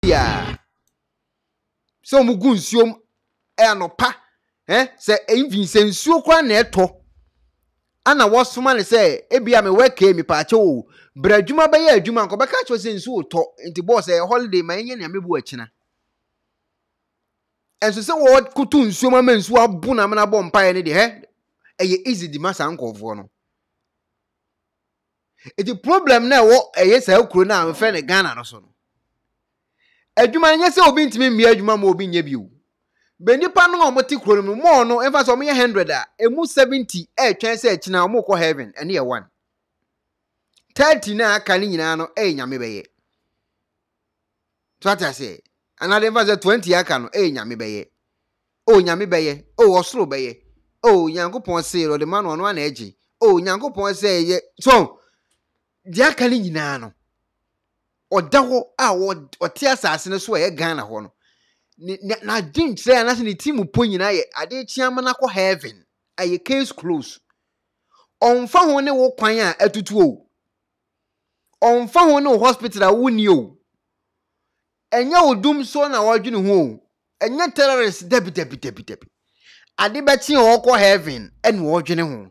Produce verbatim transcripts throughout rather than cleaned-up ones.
ya so mugu nsuom e anopa eh se even se nsuo kwa na eto ana wosoma ne se ebia me weke mi pa che o bradwuma be ya adwuma nko be ka che se nsuo to nti boss e holiday ma enye ne mebu akina enso se wo kutu nsuo ma nsuo abu na na bo mpa ne de he eye easy di masa nkofo no eti problem na wo eye sa akuro na amfe ne Ghana no so no adwuma nye se obi ntimi mmia adwuma ma obi nya biu be nipa no omoti kuro no mo no emfa so omye one hundred a emu seventy e twen se akina omukọ heaven ene ye one thirty na aka ni nyina no e nyame beye twata se anade emfa se twenty aka no e nyame beye o nyame beye o osoro beye o nyankopon se ro de ma no no na eji o nyankopon se ye so di aka ni nyina no odawo a ote asase ne so ye Ghana ho no na din say na se ni team po nyina ye ade chiama na ko heaven aye case close onfa ho ne wo kwan a atutu o onfa ho ne hospital a woni o enya odum so na wadwene ho enya terrorist debi debi debi debi ade be chi o ko heaven ene wadwene ho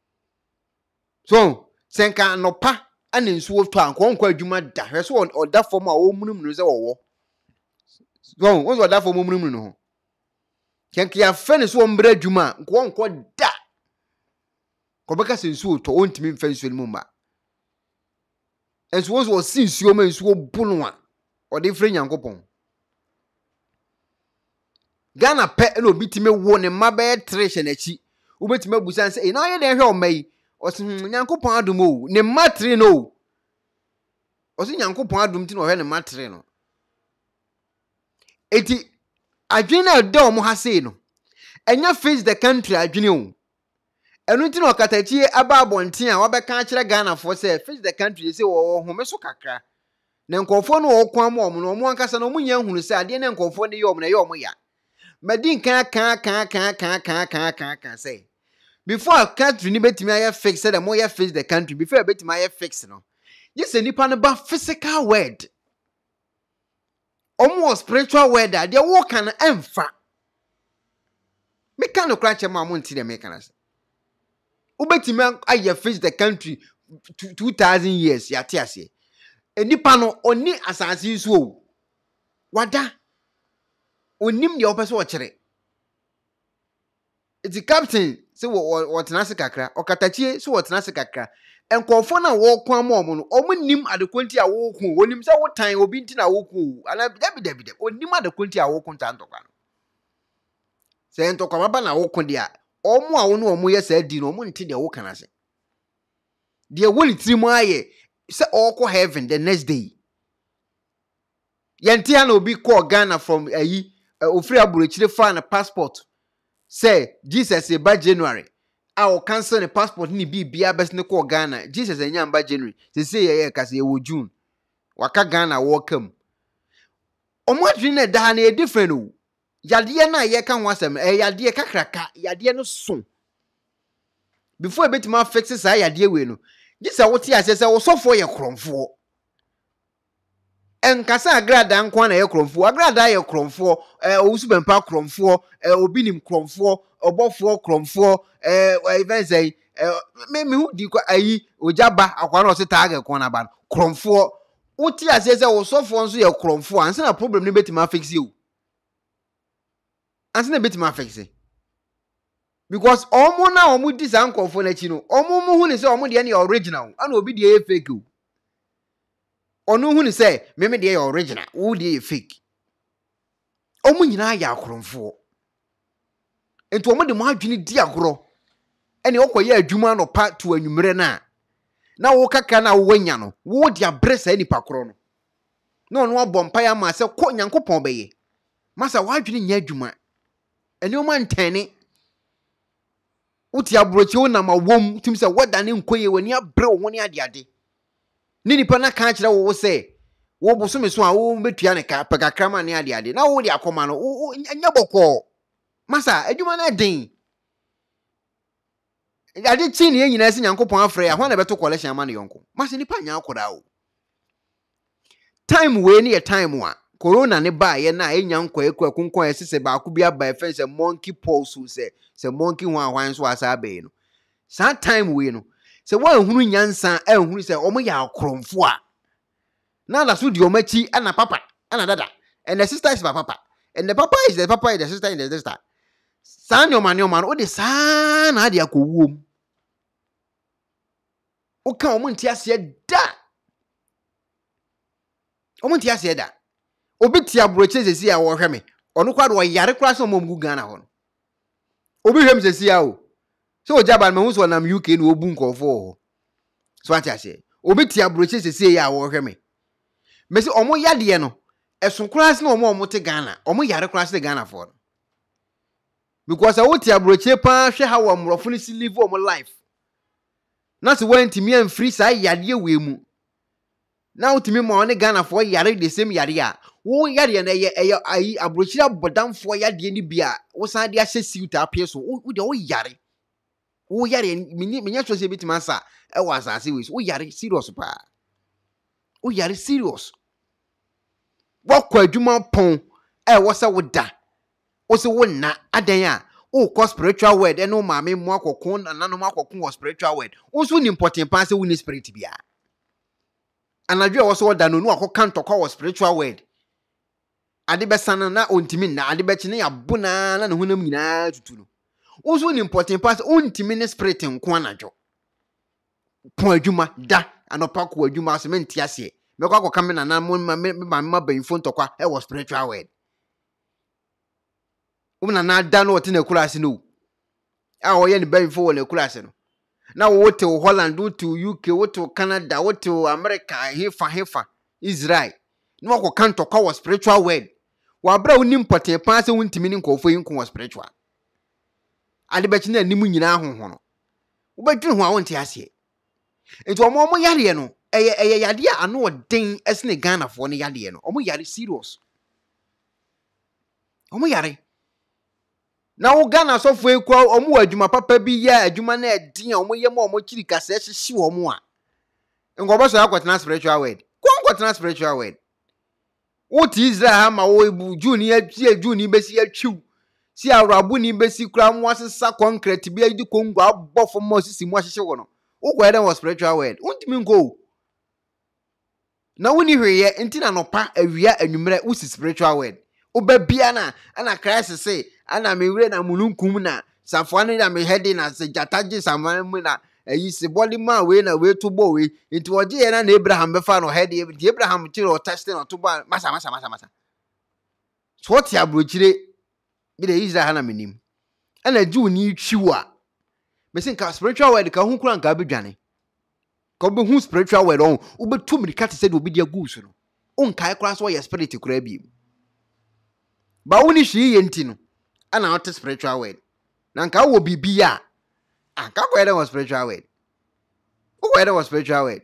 so senka no pa ane nsuo to anko nkwa adwuma da hwe so oda fom a o munum ze wo so wonso oda fom munum no ho kenke ya fe ne so mbra adwuma nko nko da ko beka se nsuo to ontimi mfa nsuo mu ma enso wonso o si nsuo ma nsuo bunu a ode fre nyankopon Ghana pe na obitime wo ne mabe treasure na chi ubetime abusan se e na ye de hwe o mai osi nyankopon adum o ne matre no osi nyankopon adum ti no hwe ne matre no eti adwene na da omo ha sei no enya face the country adwene o enu ti no katachi aba abonten a wabeka akire Ghana for say face the country say wo home so kakra na nkofo no okwan ma omo no omo ankasa no omo nya hunu say ade na nkofo ne ye omo na ye omo ya madin kan kan kan kan kan kan kan kan say before country ni betimi aye fix say the more you face the country before betimi aye fix no yes nipa no ba physical word omo spiritual word that they wo kan emfa me kan no kranche ma mo nti de me kan say ubetimi aye face the country two thousand years ya ti ase enipa no oni asase so wada onim de opeso o kire iti captain se wo tenase kakra okatachie se wo tenase kakra enkofo na wo kwan ma omo no omo nim adekwanti a wo ku onim se wo tan obi nti na wo ku ana dabi dabi dabi onim adekwanti a wo ku nta ntokwa no se ntokwa baba na wo ku dia omo a wo no omo ye sa di no omo nti de wo kana se de woni trimu aye se okọ heaven the next day yanti ana obi call Ghana from ayi ofri aburochire fa na passport say Jesus e ba January a o cancel the passport ni bibia bes ne call Ghana Jesus enya ba January se say ye kase ye wo June waka Ghana welcome omadwi na da na e different o yade na ye ka ho asem e yade kakraka yade no so before e betima fix sa yade we no Jesus wote ase se wo sofo ye kromfo enkasa agrada nkwa na ye kromfo agrada ye kromfo eh owusu bempa kromfo eh obinim kromfo obofo kromfo eh even say me me hu di kwa ayi ojaba akwa na osita aga kwa na ba kromfo uti ase se wo sofo nso ye kromfo anse na problem ni betima fix you anse na betima fix because omo na omo di san kromfo na chi no omo mu hu ni se omo de na original ana obi de fake o onu hu ni say me me de original wo de fake omu nyina ya akromfo ento omu de mo adwene di agro ene okoye adwuma no pa to anwumre na na wo kaka na wo wanya no wo de abresa ni pakro no na onu abompa ya ma se ko nyankopon beye masa wo adwene nya adwuma ene o man tane uti abrochi wo na ma wom tim se woda ne nkoye wani abre wo ne ade ade ni nipa na ka kire wo se wo bosome so a wo betua ne ka pagakrama ne ade ade na wo de akoma no anya bokọ masa adwuma na den ade chi ne nyina se nyankopon afre ya ho na beto collection ama ne yonko masa nipa nya akoda o time we ne time a corona ne ba ye na enya nkwa ekwa kunkon ye sese ba ku bia ba efen se monkey paw so se se monkey ho ahwan so asa be no sa time we no se wa hunu nyansa e hunu se omo ya akromfo a na la so di omachi ana papa ana dada and the sister is my papa and the papa is the papa is the sister is the sister sa nyoma nyoma no de sa na ade akowuom o kan omo ntia se da omo ntia se da obi tia broche sesi a wo hwe me ono kwado wo yare kra so mo mgu Ghana ho obi hwem sesi a o so o jaba me hu so nam U K no obu nkofo ho so ati ase obi tia broche sesi a wo hwe me mesi omo yade no esun kra na omo omo te Ghana omo yare kra se Ghana for because o tia broche pa hwe ha wo mrofo ni si live omo life na se wanti mi am free sa yade we mu na utimi mo ne Ghana for yare the same yare a wo yare na ye ayi abrochira bodamfo yade ni bia wo san de ahye siuta apie so wo de wo yare wo yare menya so se bitima sa e wa asase we wo yare serious pa wo yare serious wo kwa adwuma pon e wo se wo da wo se wo na adan a wo ko spiritual word e no maame mo akokon na no akokon wo spiritual word wo so ni important pa se wo ni spirit bia anadwe wo so da no no akoka ntokwa wo spiritual word ade besana na ontimi na ade bechi ne yabuna na ne honam nyina tutu no wo so ni important pass ontimi ne spirit nko anadwo pon adwuma da anopa ko adwuma so menti ase me kwa akoka me na na mo ma ma banfo ntokwa e wo spiritual word wo na na da no wote na kula ase no a wo ye ne banfo wo na kula ase no na wo to Holland wo to U K wo to Canada wo to America hefa hefa Israel no wo kan to kwa spiritual word wa bra woni mpote pa se wontimi ni nkofo yin ko spiritual ade bechi na nimu nyina ahoho no wo bedwin ho a wonte ase enti omo omo yare no eye eye yade a ano den esne Ghana fo no yade no omo yare serious omo yare na wo Ghana so fo ekwa omo adwuma papa bi ya adwuma na edin omo yem omo kiri kasa ehye omo a ngobo so akwatena spiritual word ko akwatena spiritual word wo ti Israel ha ma wo ebu juni ya juni besi atwiw si awrabu ni besi kura mo asesa concrete bi adi kongo abofo mo sisi mo ahye wo no wo kwa den wo spiritual word untimi nko na woni hweye enti na nopa awia anwumre wo si spiritual word obabia na ana Christ say ana mewure na mulunkum na safwane na me head na se jataje samane na ayi se body man we na we to bo we enti oje ye na Abraham be fa no head enti Abraham tire o test na to ba masa masa masa masa so what ya brochire bi de Israel na menim ana ju ni twiwa me sin ka spiritual word ka hu kura nka bedwane ka be hu spiritual word on wo betum rika te se de obi dia gu so no on kai kura so ye spirit kura bi ba woni hwi ye enti no ana what spiritual word na nka wo bibia anka ko ere wo spiritual word wo ere wo spiritual word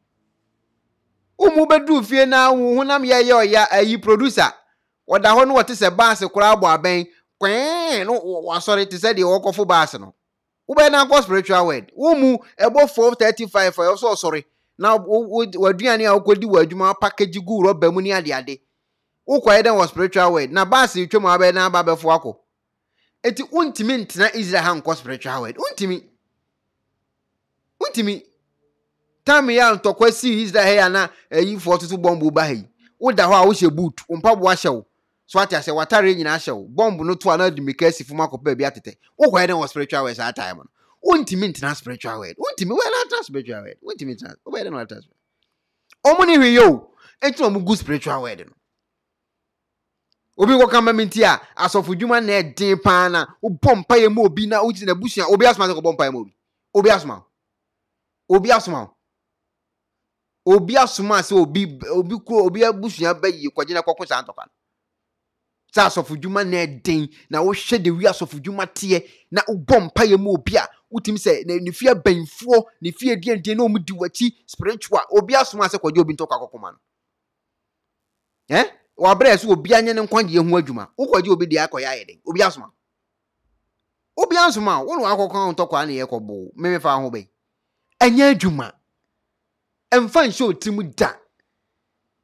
umu bedu fie na wo honam ye ye oya ayi producer oda ho no wote se bass kura abo aben kwen no wo sorry te se de wo kofo bass no wo be na ko spiritual word umu ebo four thirty-five for so sorry na waduane a wokodi wadwuma package gu roba mu ni ade ade wo kwa eden wo spiritual word na bass twem abe na aba befo akọ eti untimi ntena Israel han ko spiritual word untimi untimi tam ya ntokwa si Israel ya na eyi fo tutu bombu ba yi wo da ho a wo hye boot mpabo ahye wo so ati ase watare nyina ahye wo bombu no to ana di mekasi fuma ko pa bi atete wo kwa eden wo spiritual word at time no untimi ntena spiritual word untimi we na ntena spiritual word untimi ntena wo be eden no ntena omuni hwe yo enti omu good spiritual word no obi ko kama minti a asofu dwuma na edin pa na wo bompa ye mo obi na wo na busia obi asoma ko bompa ye mo obi obi asoma obi asoma obi asoma se obi obi ko obi abusia bayi kwagina kwakwo sa antoka sa asofu dwuma na edin na wo hwe de wi asofu dwuma tie na wo bompa ye mo obi a wotimi se ne fie banfuo ne fie dien dien na o mudi wachi spiritual obi asoma se kwaje obi ntoka kokoma no eh wa bre so obi anye ne nkwanje hu adwuma ukwaje obi de akoya yeden obi asoma obi asoma wo no akokon ntokwa na ye kobo meme fa ho be anye adwuma emfa nche otimu da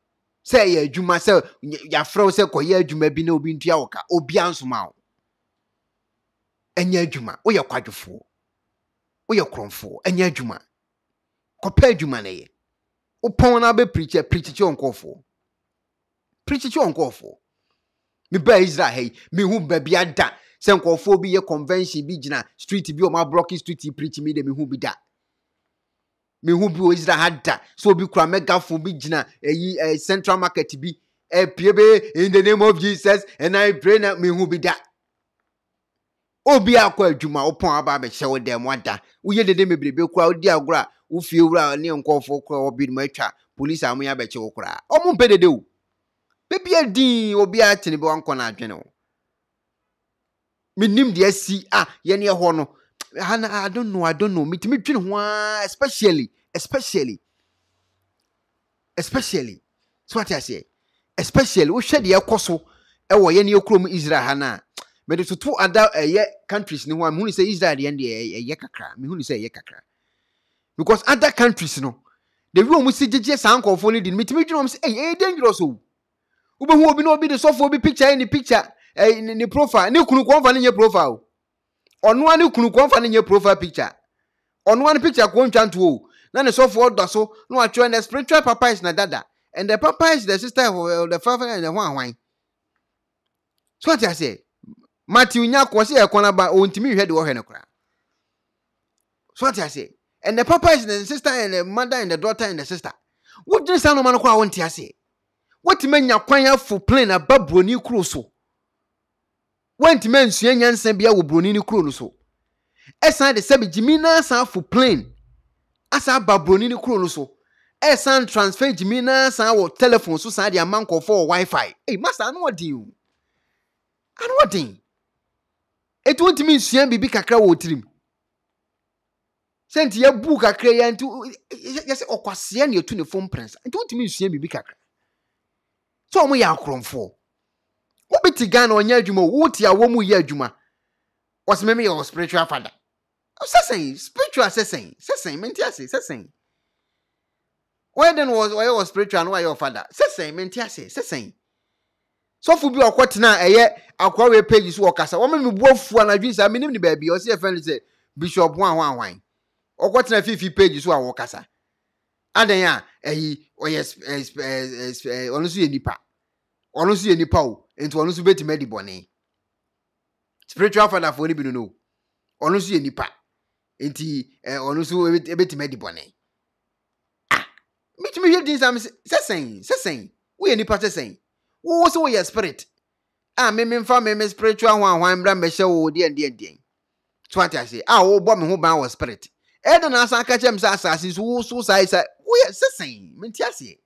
Say ye adwuma say ya frɛ say koye adwuma bi na obi ntua woka obi ansoma wo. Enye adwuma, wo ye kwadwofo. Wo ye kromfo, enye adwuma. Kopa adwuma na ye. Wo pon na be preach preach chi onkofo. Preach chi onkofo. Me ba Israel hey, me hu ba bia da. Se nkofo bi ye convention bi gina street bi o ma block street preach me de me hu bi da. Me hu bi o Israel hada. So bi kura megaphone bi gina eyi eh, central market bi eh piebe in the name of Jesus and I pray na me hu bi da. Obi akwa adwuma opon aba be hye wo dem wada. Wo ye dede mebrebe kura odi agora wo fie wura ne nkofo kura Obinim atwa police amu ya be che wo kura. Omo mpedede o. Baby adin obi atene be wanko na adwene o. Minim de asi ah ye ne ho no. I don't know, I don't know. Me timi twin ho especially, especially, especially. So what I say, especially we share the ekoso e wo ye ne ekrom Israel ha na. Me de to two other eh countries ni ho am hu ni say Israel de ye ye kakra. Me hu ni say ye kakra. Because other countries no, the way we see jeje sankofo ni din me timi twin am say eh dangerous o. Ube hu obi no obi de so for obi picture any picture eh ni profile ni kunu ko fa ni profile. Ono ani kunu ko fa ne profile picture. Ono ani picture ko ntwanto o. Na ne so for do so no atwe na spiritual papa is na dada and the papa is the sister of uh, the father and the one one. So what I say? Matthew nya ko se ekonaba ontimi hwe de wo hwe ne kra. So what I say? And the papa is the sister and the mother and the daughter and the sister. What just no man ko a wonti ase? What menya kwan afo plane ababroni kuro so? Went men sua nyansa bia wo broni ni kro no so esan de sabi jimina san for plane asa babroni ni kro no so esan transfer jimina san wo telephone so san de amanko for wifi eh master no odin o anu odin et won't mean sua bibi kakra wo tirim sent ya bu kakra ya ntu yesi okwase na etu ne phone prince et won't mean sua bibi kakra so omo ya akromfo Obiti Ghana onya adwuma wuti a wo mu ye adwuma was me me your spiritual father o sesen spiritual sesen sesen menti ase sesen why then was why was spiritual no why your father sesen menti ase sesen so fu bi okotena eye Acquah we page so okasa wo me me buafu anadwi sa menim ni ba bi o se friend say bishop wan wan wan okotena fifi page so a wo kasa adan ya eyi o yes onu so ye nipa onu so ye nipa o enti onu so beti medi bone spiritual father for ni bi no onu so ye nipa enti onu so beti medi bone ah mitimi hwe din sam sesen sesen wo ye nipa sesen wo so wo ye spirit ah me me mfa me me spiritual hwan hwan bra me hye wo de de de so what I say ah wo bo me ho ban wo spirit e de na asa ka chem sa asase so wo so sai sai wo ye sesen menti ase